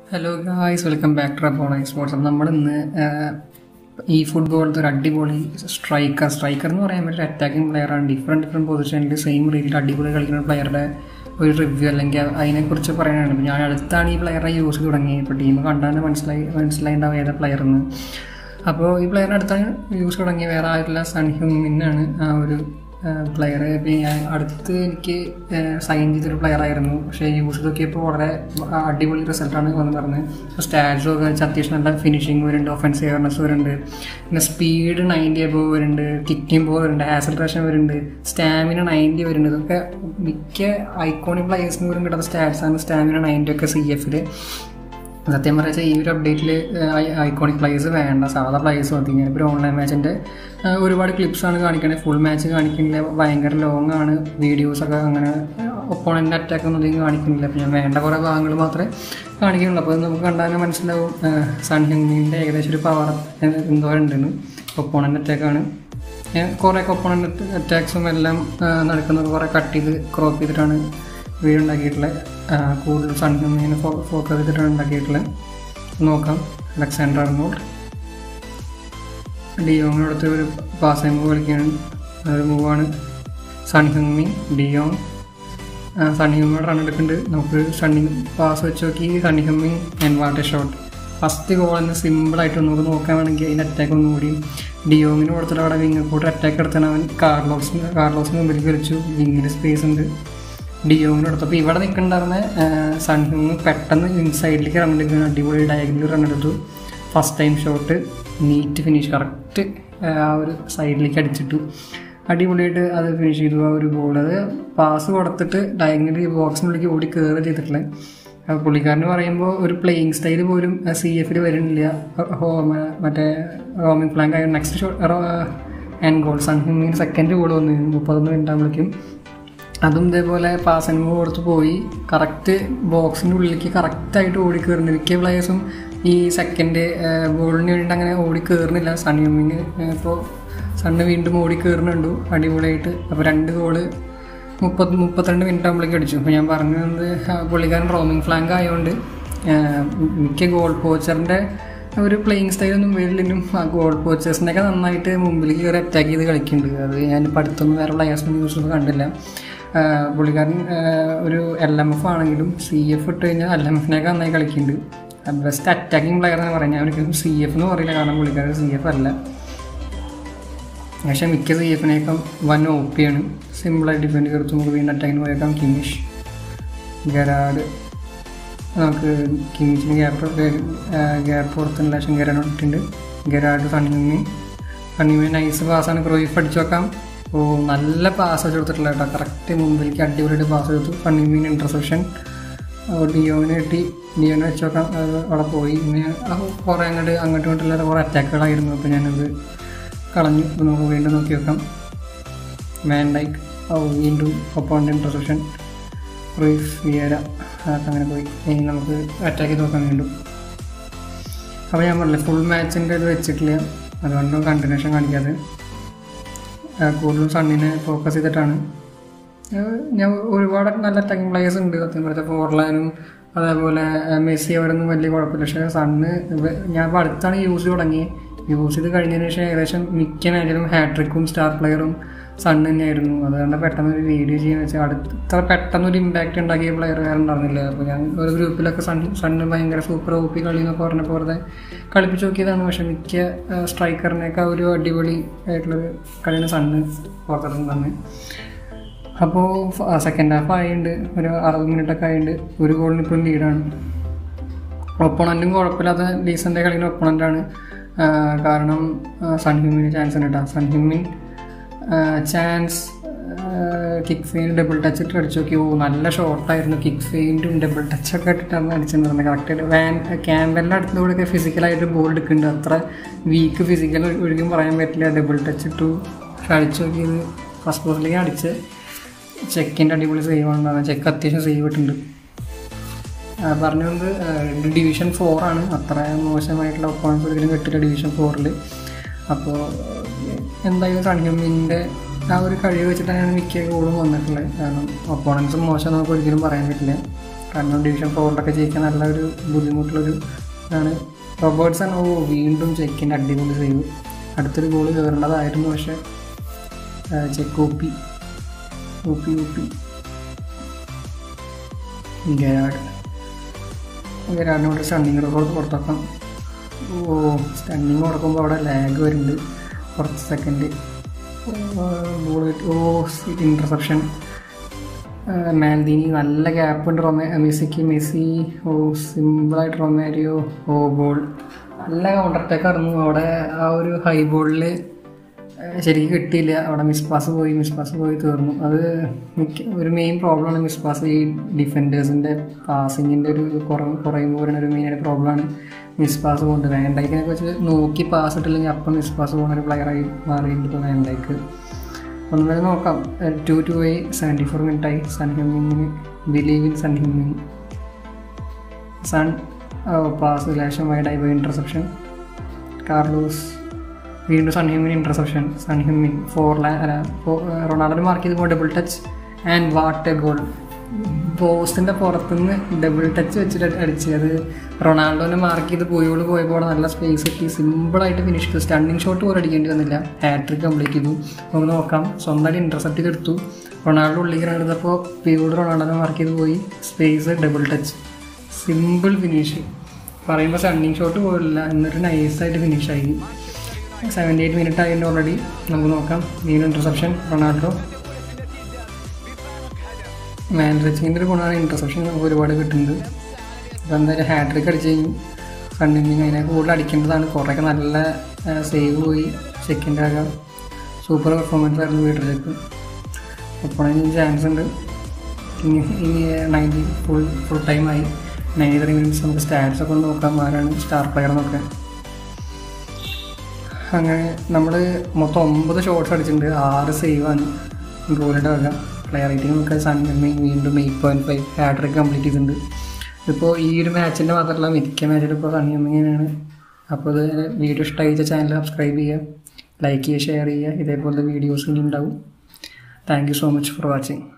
Hello guys, welcome back to Efootball sports. നമ്മളിന്ന് ഈ ഫുട്ബോളത്തെ ഒരു അടിപൊളി സ്ട്രൈക്കർ എന്ന് പറയാൻ പറ്റിയ അറ്റാക്കിംഗ് പ്ലെയറാണ്. ഡിഫറെൻറ്റ് പൊസിഷനിൽ സെയിം രീതിയിൽ അടിപൊളി കളിക്കുന്ന പ്ലെയറുടെ ഒരു റിവ്യൂ അല്ലെങ്കിൽ അതിനെക്കുറിച്ച് പറയാനാണ്. ഞാൻ അടുത്താണ് ഈ പ്ലെയറെ യൂസ് തുടങ്ങി. ഇപ്പോൾ ടീം കണ്ടാൽ മനസ്സിലായിണ്ടാവും ഏതാ പ്ലെയറെന്ന്. അപ്പോൾ ഈ പ്ലെയറിന് അടുത്താണ് യൂസ് തുടങ്ങി. വേറെ ആയിട്ടില്ല, സൺ ഹ്യൂമിനാണ് ആ ഒരു പ്ലെയർ. ഇപ്പം ഞാൻ എനിക്ക് സൈൻ ചെയ്തൊരു പ്ലെയറായിരുന്നു. പക്ഷേ യൂസ് നോക്കിയപ്പോൾ വളരെ അടിപൊളി റിസൾട്ടാണ് വന്ന് പറഞ്ഞത്. സ്റ്റാറ്റ്സും ഒക്കെ വെച്ചാൽ അത്യാവശ്യം നല്ല ഫിനിഷിങ് വരുന്നുണ്ട്, ഒഫൻസീവ് എയർനെസ് വരുന്നുണ്ട്, പിന്നെ സ്പീഡ് 90 എബോവ് വരുന്നുണ്ട്, കിക്കിംഗ് ബോൾ വരുന്നുണ്ട്, ആക്സലറേഷൻ വരുന്നുണ്ട്, സ്റ്റാമിന 90 വരുന്നുണ്ട്. ഇതൊക്കെ മിക്ക ഐക്കോണിക് പ്ലെയേഴ്സിന് പോലും കിട്ടാത്ത സ്റ്റാറ്റ്സാണ്. സ്റ്റാമിന 90 ഒക്കെ CF സത്യം പറയാ ഈ ഒരു അപ്ഡേറ്റിൽ ഐക്കോണിക് പ്ലേയേഴ്സ് വേണ്ട, സാധാ പ്ലേയേഴ്സ് മതി. ഞാനിപ്പോൾ ഒരു ഓൺലൈൻ മാച്ചിൻ്റെ ഒരുപാട് ക്ലിപ്സാണ് കാണിക്കണത്. ഫുൾ മാച്ച് കാണിക്കുന്നില്ല, ഭയങ്കര ലോങ് ആണ് വീഡിയോസൊക്കെ. അങ്ങനെ ഒപ്പോണൻ്റ് അറ്റാക്ക് ഒന്നും അധികം കാണിക്കുന്നില്ല. അപ്പോൾ ഞാൻ വേണ്ട കുറേ ഭാഗങ്ങൾ മാത്രമേ കാണിക്കുന്നുള്ളൂ. അപ്പോൾ നമുക്ക് കണ്ടാൽ മനസ്സിലാവും സൺ ഹ്യൂമിൻ്റെ ഏകദേശം ഒരു പവർ എന്തോ ഉണ്ടെന്ന്. ഒപ്പോണൻ്റ് അറ്റാക്കാണ്. കുറേ ഒപ്പോണൻ്റ് അറ്റാക്സും എല്ലാം നടക്കുന്നത് കുറേ കട്ട് ചെയ്ത് ക്രോപ്പ് ചെയ്തിട്ടാണ് വീഡിയോ ഉണ്ടാക്കിയിട്ടുള്ളത്. കൂടുതൽ സൺ ഹ്യൂമിനെ ഫോക്കസ് ചെയ്തിട്ടാണ് ഉണ്ടാക്കിയിട്ടുള്ളത്. നോക്കാം. അലക്സാണ്ടർ ആർണോൾഡ് ഡിയോങ്ങിനടുത്ത് ഒരു പാസ് മൂവ് കളിക്കുകയാണ്. അതൊരു മൂവാണ്. സൺ ഹ്യൂമിൻ ഡിയോങ് സൺ ഹ്യൂമിനോട് റൺ എടുക്കുന്നുണ്ട്. നമുക്ക് പാസ് വെച്ച് നോക്കി സൺ ഹ്യൂമിൻ and what a shot. First goal തന്നെ സിമ്പിളായിട്ട് നമുക്ക് നോക്കാൻ വേണമെങ്കിൽ അതിൻ്റെ അറ്റാക്ക് ഒന്നുകൂടി ഡിയോങ്ങിന് കൊടുത്തിട്ട് അവിടെ വിങ്ങ് കൂട്ട് അറ്റാക്ക് എടുത്താണ് അവൻ കാർലോസിന് മുമ്പിലേക്ക് കളിച്ചു. വിങ്ങിന് സ്പേസ് ഉണ്ട്. ഡിയോങ്ങിന് കൊടുത്തപ്പോൾ ഇവിടെ നിൽക്കുന്നുണ്ടായിരുന്ന സൺ ഹ്യൂങ് പെട്ടെന്ന് ഇൻസൈഡിലേക്ക് റൺ എടുക്കുകയാണ്. അടിപൊളി ഡയഗണൽ റൺ എടുത്തു. First time shot neat finish, correct ആ ഒരു സൈഡിലേക്ക് അടിച്ചിട്ടു. അടിപൊളിയായിട്ട് അത് ഫിനിഷ് ചെയ്തു. ആ ഒരു ഗോൾ അത് പാസ് കൊടുത്തിട്ട് ഡയഗണലി ബോക്സിനുള്ളിലേക്ക് ഓടി കയറി ചെയ്തിട്ടുള്ളത്. പുള്ളിക്കാരന് പറയുമ്പോൾ ഒരു പ്ലേയിങ് സ്റ്റൈൽ പോലും CF വരുന്നില്ല. മറ്റേ റോമിംഗ് ഫ്ലാങ്ക് ആയ next shot and goal. Son ഹ്യൂങ്ങിന് സെക്കൻഡ് ഗോൾ വന്നു 31 മിനിറ്റാകുമ്പോഴേക്കും. അതും ഇതേപോലെ പാസ് ആൻഡ് മൂവ് കൊടുത്ത് പോയി കറക്റ്റ് ബോക്സിൻ്റെ ഉള്ളിലേക്ക് കറക്റ്റായിട്ട് ഓടി കയറുന്നുണ്ട്. മിക്ക പ്ലേയേഴ്സും ഈ സെക്കൻഡ് ഗോളിന് വേണ്ടി അങ്ങനെ ഓടി കയറുന്നില്ല. സൺ ഹ്യൂമിന് ഇപ്പോൾ സണ്ണ് വീണ്ടും ഓടി കയറുന്നുണ്ട് അടിപൊളിയായിട്ട്. അപ്പോൾ 2 ഗോള് 32 മിനിറ്റ് ആകുമ്പോഴേക്കും അടിച്ചു. അപ്പോൾ ഞാൻ പറഞ്ഞത് പുള്ളിക്കാരൻ റോമിംഗ് ഫ്ലാങ്ക് ആയതുകൊണ്ട് മിക്ക ഗോൾ പോച്ചറിൻ്റെ ഒരു പ്ലേയിങ് സ്റ്റൈലൊന്നും വരില്ലെങ്കിലും ആ ഗോൾ പോച്ചേഴ്സിനൊക്കെ നന്നായിട്ട് മുമ്പിലേക്ക് കയറി അറ്റാക്ക് ചെയ്ത് കളിക്കുന്നുണ്ട്. അത് ഞാനിപ്പോൾ അടുത്തൊന്നും വേറെ പ്ലേയേഴ്സിനും യൂസൊന്നും കണ്ടില്ല. പുള്ളിക്കാരൻ ഒരു LMF ആണെങ്കിലും CF ഇട്ട് കഴിഞ്ഞാൽ LMFനൊക്കെ നന്നായി കളിക്കുന്നുണ്ട്. ബെസ്റ്റ് അറ്റാക്കിംഗ് പ്ലെയർ എന്ന് പറഞ്ഞാൽ ഒരിക്കലും CF എന്ന് പറയില്ല, കാരണം പുള്ളിക്കാരൻ CF അല്ല. പക്ഷേ മിക്ക CFനേക്കാൾ വൻ OP ആണ്. സിമ്പിളായി ഡിഫെൻഡ് കയറും. നമുക്ക് വീണ്ടും അറ്റാക്കിന് പോയേക്കാം. കിമിഷ്, ഗരാഡ്. നമുക്ക് കിമിച്ചിന് ഗ്യാപ്പ് കൊടുത്തുള്ള ശേഷം ഗരാഡിട്ടുണ്ട്. ഗരാഡ് സണ്ണിമീൻ നൈസ് പാസ്സാണ്. ക്രോയിഫ് അടിച്ചു വെക്കാം. ഓ, നല്ല പാസ് വെച്ച് കൊടുത്തിട്ടില്ല കേട്ടോ. കറക്റ്റ് മുമ്പിലേക്ക് അടിപൊളിയായിട്ട് പാസ് കൊടുത്തു. സണ്ണിമീൻ ഇൻ്റർസെപ്ഷൻ. ഡിയോനെ കിട്ടി. ഡിയോനെ വെച്ച് നോക്കാം. അവിടെ പോയി. പിന്നെ കുറേ അങ്ങോട്ടും ഇങ്ങോട്ടുള്ള കുറേ അറ്റാക്കുകളായിരുന്നു. അപ്പോൾ ഞാനത് കളഞ്ഞു. നമുക്ക് വീണ്ടും നോക്കി വെക്കാം. വാൻഡൈക്ക് വീണ്ടും ഒപ്പോണൻ്റ് ഇൻ്റർസെപ്ഷൻ. റൂയിസ് വിയേര അതൊക്കെ അങ്ങനെ പോയി. ഇനി നമുക്ക് അറ്റാക്ക് ചെയ്ത് നോക്കാൻ വീണ്ടും. അപ്പോൾ ഞാൻ പറഞ്ഞില്ല, ഫുൾ മാച്ചിൻ്റെ ഇത് വെച്ചിട്ടില്ല, അതുകൊണ്ടും കണ്ടിന്യൂഷൻ കാണിക്കാതെ കൂടുതലും സണ്ണിനെ ഫോക്കസ് ചെയ്തിട്ടാണ്. ഞാൻ ഒരുപാട് നല്ല അറ്റാക്കിംഗ് പ്ലേയേഴ്സ് ഉണ്ട് സത്യം പറഞ്ഞാൽ. ഫോർലാനും അതേപോലെ മെസ്സി അവരൊന്നും വലിയ കുഴപ്പമില്ല. പക്ഷേ സണ്ണ് ഞാൻ ഇപ്പോൾ അടുത്താണ് യൂസ് ചെയ്ത് കഴിഞ്ഞതിന് ശേഷം ഏകദേശം മിക്ക മാച്ചിലും ഹാട്രിക്കും സ്റ്റാർ പ്ലെയറും സണ്ണ് തന്നെയായിരുന്നു. അതുകൊണ്ട് പെട്ടെന്നൊരു വീഡിയോ ചെയ്യാന്ന് വെച്ചാൽ ഇത്ര പെട്ടെന്നൊരു ഇമ്പാക്റ്റ് ഉണ്ടാക്കിയ പ്ലെയർ വേറെ ഉണ്ടായിരുന്നില്ല. അപ്പോൾ ഞാൻ ഒരു ഗ്രൂപ്പിലൊക്കെ സണ്ണ് ഭയങ്കര സൂപ്പർ OP കളി എന്നൊക്കെ പറഞ്ഞപ്പോൾ വെറുതെ കളിപ്പിച്ച് നോക്കിയതാണ്. പക്ഷേ മിക്ക സ്ട്രൈക്കറിനൊക്കെ ഒരു അടിപൊളി ആയിട്ടുള്ളൊരു കളിയാണ് സണ്ണ് പുറത്തിറങ്ങുന്നത്. അപ്പോൾ സെക്കൻഡ് ഹാഫ് ആയിട്ടുണ്ട്, ഒരു 60 മിനിറ്റൊക്കെ ആയിട്ടുണ്ട്. ഒരു ഗോളിന് ഇപ്പോഴും ലീഡാണ്. ഒപ്പോണൻറ്റും കുഴപ്പമില്ലാത്ത ഡീസൻ്റ് കളിക്കുന്ന ഒപ്പോണൻ്റാണ്. കാരണം സൺ ഹ്യൂമിന് ചാൻസ് ഉണ്ട് കേട്ടോ. സൺ ഹ്യൂമിൻ chance kick feint double touch ഇട്ട് അടിച്ചു നോക്കി. നല്ല ഷോട്ടായിരുന്നു. കിക്ക് ഫെയിൻറ്റും ഡബിൾ ടച്ചൊക്കെ ഇട്ടിട്ടാണ് അടിച്ചിട്ടുണ്ടായിരുന്നത്. കറക്റ്റായിട്ട് ക്യാമ്പലിൻ്റെ അടുത്തൂടെയൊക്കെ ഫിസിക്കലായിട്ട് ബോൾ എടുക്കുന്നുണ്ട്. അത്ര വീക്ക് ഫിസിക്കൽ ഒരിക്കലും പറയാൻ പറ്റില്ല. ഡബിൾ ടച്ച് ഇട്ടു അടിച്ചു നോക്കിയത് ഫസ്റ്റ് പോസ്റ്റിലേക്ക് അടിച്ച്. ചെക്കിൻ്റെ അടിപൊളി സേവ് ആണ്. ചെക്ക് അത്യാവശ്യം സേവ് ഇട്ടുണ്ട്. പറഞ്ഞുകൊണ്ട് ഡിവിഷൻ 4 ആണ്. അത്ര മോശമായിട്ടുള്ള ഒപ്പോണൻസ് ഒരിക്കലും കിട്ടില്ല ഡിവിഷൻ 4. അപ്പോൾ എന്തായാലും സൺ ഹ്യൂമിൻ്റെ ആ ഒരു കഴിവ് വെച്ചിട്ടാണ് മിക്ക ഗോളും വന്നിട്ടുള്ളത്. കാരണം ഒപ്പോണൻസും മോശം നമുക്ക് ഒരിക്കലും പറയാൻ പറ്റില്ല. കാരണം ഡിവിഷൻ 4 ജയിക്കാൻ നല്ലൊരു ബുദ്ധിമുട്ടുള്ളൊരു ഇതാണ്. റോബർട്ട്സൺ വീണ്ടും ചെക്കിൻ്റെ അടിപൊളി സേവ്. അടുത്തൊരു ഗോൾ കയറേണ്ടതായിരുന്നു, പക്ഷേ ചെക്ക് ഒപ്പി ഗരാഡിനോട് സ്റ്റണ്ണിങ് റെക്കോർഡ് പുറത്താക്കാം. സ്റ്റണ്ണിങ് കൊടുക്കുമ്പോൾ അവിടെ ലാഗ് വരുന്നുണ്ട് കുറച്ച് സെക്കൻഡ്. ബോൾ കിട്ടി. ഇൻ്റർസെപ്ഷൻ. മാൽദീനി നല്ല ഗ്യാപ്പ് ഉണ്ട് മെസ്സി. സിമ്പിളായിട്ട് റൊമാരിയോ. ബോൾ നല്ല കൗണ്ടർ അറ്റാക്ക് ആയിരുന്നു. അവിടെ ആ ഒരു ഹൈ ബോളിൽ ശരിക്കും കിട്ടിയില്ല. അവിടെ മിസ് പാസ് പോയി തീർന്നു. അത് ഒരു മെയിൻ പ്രോബ്ലമാണ് മിസ് പാസ്. ഈ ഡിഫൻഡേഴ്സിൻ്റെ പാസിങ്ങിൻ്റെ ഒരു കുറയുമ്പോൾ വരുന്ന ഒരു മെയിനായിട്ട് പ്രോബ്ലമാണ് മിസ് പാസ് കൊണ്ട്. വാൻഡൈക്കിനൊക്കെ വെച്ച് നോക്കി പാസ് ഇട്ടില്ലെങ്കിൽ അപ്പം മിസ് പാസ് പോകുന്ന ഒരു പ്ലെയറായി മാറിയിട്ട് വാൻഡൈക്ക്. ഒന്നും വരെ നോക്കാം. 2-2 74 മിനിറ്റായി. സൺഹെമ്മിങ്ങിന് ബിലീവ് ഇൻ സൺഹെമ്മിങ്. പാസ് ലേശം വൈഡായി പോയി. ഇൻ്റർസെപ്ഷൻ. കാർലോസ് വീണ്ടും സൺഹെമ്മിന് ഇൻ്റർസെപ്ഷൻ. സൺഹെമ്മിൻ റൊണാൾഡോ മാർക്ക് ചെയ്ത് double touch and what a goal. പോസ്റ്റിൻ്റെ പുറത്തുനിന്ന് ഡബിൾ ടച്ച് വെച്ചിട്ട് അടിച്ച്. അത് റൊണാൾഡോനെ മാർക്ക് ചെയ്ത് പോയപ്പോൾ നല്ല സ്പേസ് കിട്ടി. സിമ്പിളായിട്ട് ഫിനിഷ് ചെയ്തു. സ്റ്റണ്ണിങ് ഷോട്ട് പോലും അടിക്കേണ്ടി വന്നില്ല. ഹാട്രിക് കംപ്ലീറ്റ് ചെയ്തു. നമുക്ക് നോക്കാം. സ്വന്തമായിട്ട് ഇൻ്റർസെപ്റ്റ് ചെയ്തെടുത്തു. റൊണാൾഡോ ഉള്ളിൽ എടുത്തപ്പോൾ പിയോട് റൊണാൾഡോനെ മാർക്ക് ചെയ്ത് പോയി. Space double touch. Simple finish. പറയുമ്പോൾ സ്റ്റണ്ണിങ് ഷോട്ട് പോലില്ല, എന്നിട്ട് നൈസായിട്ട് ഫിനിഷായി. 78 മിനിറ്റ് ആയതിൻ്റെ ഓൾറെഡി. നമുക്ക് നോക്കാം. വീണ്ടും ഇൻ്റർസെപ്ഷൻ. റൊണാൾഡോ. മാൻഡ്രിച്ചിൻ്റെ ഒരു ഗുണമാണ് ഇൻ്റർസെപ്ഷൻ നമുക്ക് ഒരുപാട് കിട്ടുന്നത്. അപ്പോൾ എന്തായാലും ഹാട്രിക് അടിച്ച് കഴിഞ്ഞു. സണ്ണിങ് അതിനെ കൂടുതൽ അടിക്കേണ്ടതാണ്. കുറേയൊക്കെ നല്ല സേവ് പോയി. ചെക്കിൻ്റെ ആകാം. സൂപ്പർ പെർഫോമൻസ് ആയിരുന്നു വീട്ടിൽ ചെക്ക്. അപ്പോൾ ചാൻസ് ഉണ്ട്. ഇനി 90 ഫുൾ ടൈമായി. 93 മിനിറ്റ്സ്. നമുക്ക് സ്റ്റാറ്റ്സ് ഒക്കെ ഒന്ന് നോക്കാം. ആരാണ് സ്റ്റാർ പ്ലെയർ എന്നൊക്കെ. അങ്ങനെ നമ്മൾ മൊത്തം 9 ഷോട്ട്സ് അടിച്ചിട്ടുണ്ട്. 6 സേവാണ്. ഗോളിയുടെ വക. പ്ലെയർ റേറ്റിംഗ് നമുക്ക് സൺഹെമ്മിങ് വീണ്ടും 8.5. ഹാട്രിക് കംപ്ലീറ്റ് ചെയ്തിട്ടുണ്ട്. ഇപ്പോൾ ഈ ഒരു മാച്ചിൻ്റെ മാത്രമല്ല, മിക്ക മാച്ചിലും ഇപ്പോൾ സൺഹെമ്മിങ്ങാണ്. അപ്പോൾ ഇത് വീഡിയോ ഇഷ്ടമായി ചാനൽ സബ്സ്ക്രൈബ് ചെയ്യുക, ലൈക്ക് ചെയ്യുക, ഷെയർ ചെയ്യുക. ഇതേപോലത്തെ വീഡിയോസ് ഇനി ഉണ്ടാവും. Thank you so much for watching.